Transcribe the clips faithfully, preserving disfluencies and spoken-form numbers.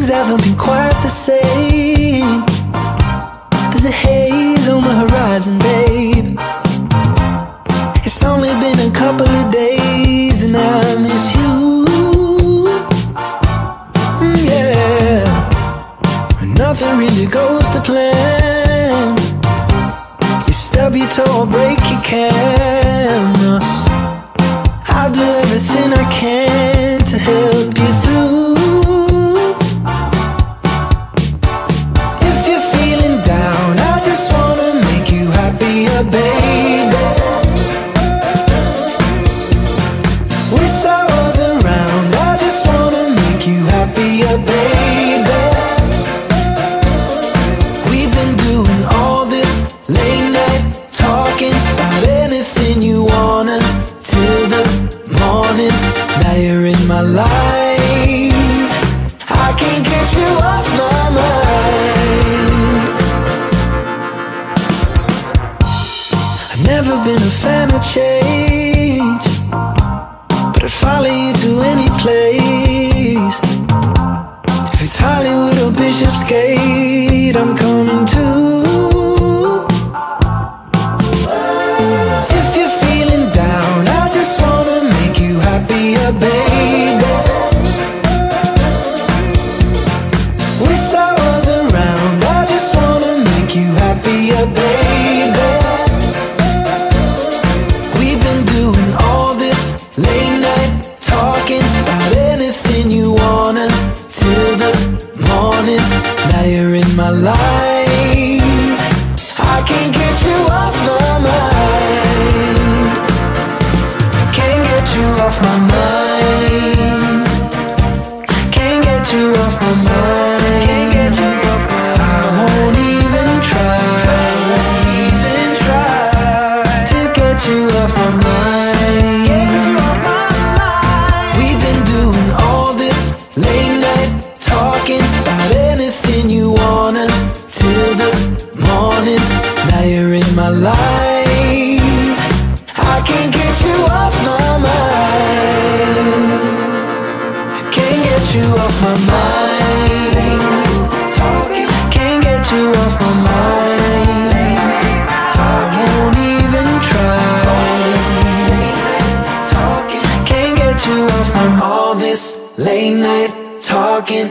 things haven't been quite the same. There's a haze on the horizon, babe. It's only been a couple of days and I miss you. Yeah, nothing really goes to plan. You stub your toe or break your camera. I'll do everything I can to help you through. If you're feeling down, I just wanna make you happier, baby. Wish I was around, I just wanna make you happier, baby. We've been doing all this late night talking about anything you wanna till the morning. Now you're in my life, I can't get you off my mind. I've never been a fan of change, but I'd follow you to any place. If it's Hollywood or Bishopsgate, I'm coming too. If you're feeling down, I just wanna make you happier, baby. Wish I was around, I just wanna make you happier, baby. We've been doing all this late night talking about anything you wanna till the morning. Now you're in my life, I can't get you off my mind. Can't get you off my mind. Can't get you off my mind. Can't get you off my mind. I won't even try, even try to get you off my mind. Get you off my mind. We've been doing all this late night talking about anything you wanna till the morning. Now you're in my life, I can't get you off my mind. Can't get you off my mind. Talking, can't get you off my mind. Talking, won't even try. Talking, can't get you off from all this late night talking.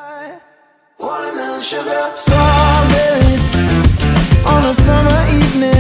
Watermelon sugar, strawberries on a summer evening.